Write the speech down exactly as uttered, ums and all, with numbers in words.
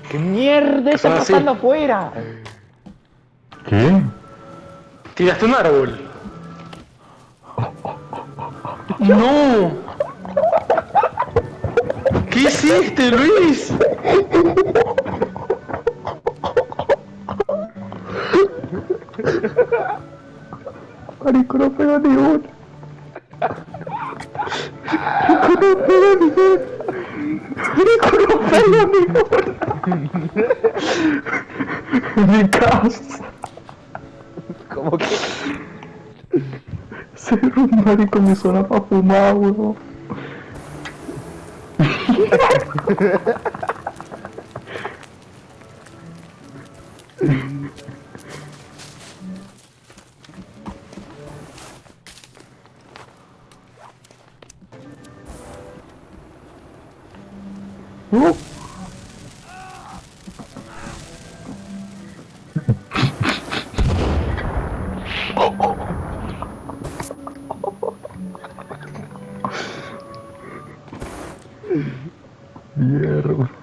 ¿Qué mierda está Son así. pasando afuera? ¿Qué? Tiraste un árbol. ¡No! ¿Qué hiciste, Luis? Marico, no pega ni uno. Marico, no pega ni uno. Marico, no pega ni uno. En mi casa. Como que... Cero un marico en mi zona pa' fumar, weón. Uh. Hierro.